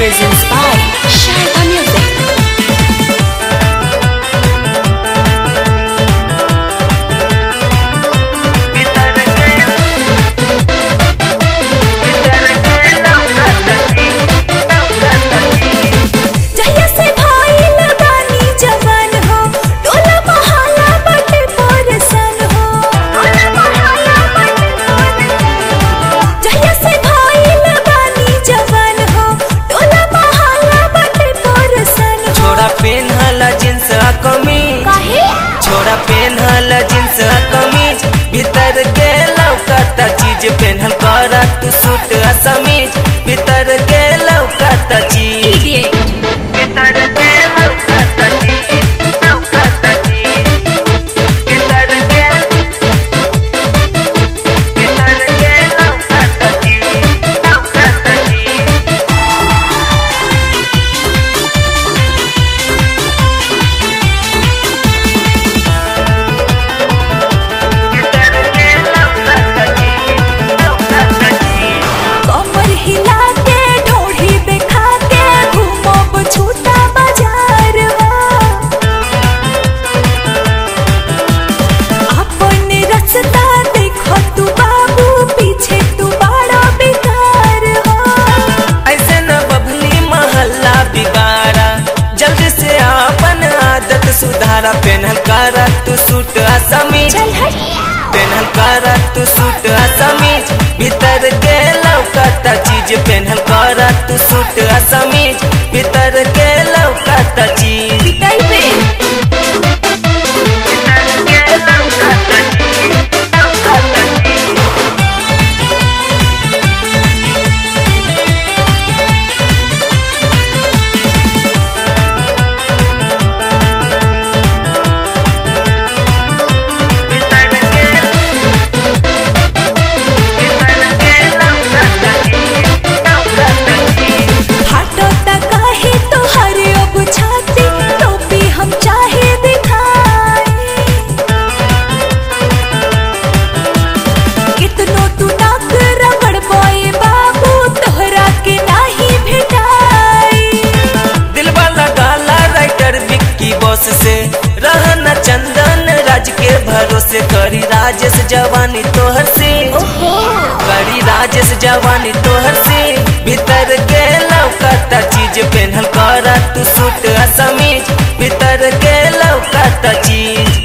presents by Sharda Music. छोड़ा पेनहल jeans कमीज भीतर के लौकता चीज पेनहल करा तू सूट समीज भीतर के लौकता चीज भीतर के लौकता चीज लौकता चीज भीतर के लौकता चीज लौकता चीज सुधारा पेनहल करा तू सूट समीज पेनहल करा तू सूट समीज भीतर के लौकता चीज पेनहल करा तू सूट समीज भीतर के लौकता चीज से रहना चंदन राज के भरोसे करी राजेश जवानी तोहर से करी राजेश जवानी तोहर से भीतर के लौकता चीज पेनहल करा तू सूट समीज भीतर के लौकता चीज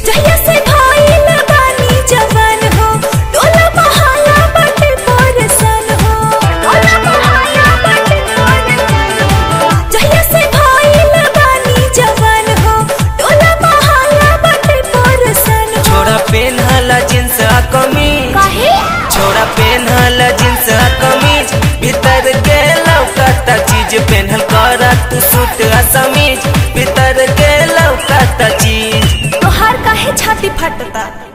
जींस कमीज छोड़ा पेनहल जींस कमीज भीतर के लौकता चीज पेनहल करा तू सूट समीज भीतर के लौकता चीज तोहार काहे छाती फटता।